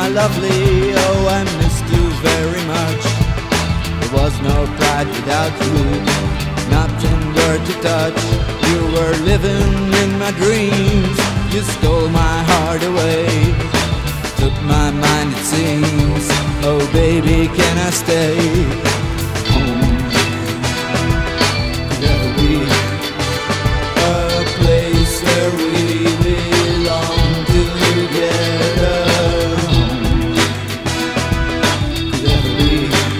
lovely, oh I missed you very much. There was no pride without you, nothing worth to touch. You were living in my dreams, you stole my heart away, took my mind it seems. Oh baby, can I stay home? There'll be a place where we belong together. There'll be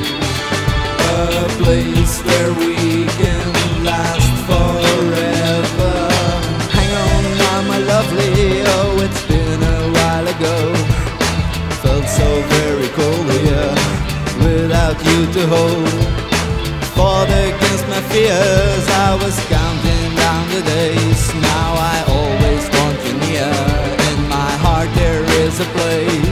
a place where we can last forever. Hang on now my lovely, oh it's been a while ago. Felt so very cold here without you to hold. Fought against my fears, I was counting down the days. Now I always want you near, in my heart there is a place